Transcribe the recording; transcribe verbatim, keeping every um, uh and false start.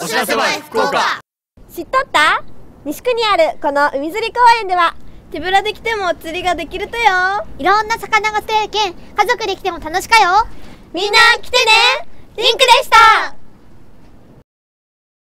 お知らせ前福岡。 知っとった？西区にあるこの海釣り公園では手ぶらで来ても釣りができるとよ。 いろんな魚が釣れるけん、家族で来ても楽しかよ。 みんな来てね。リンクでした。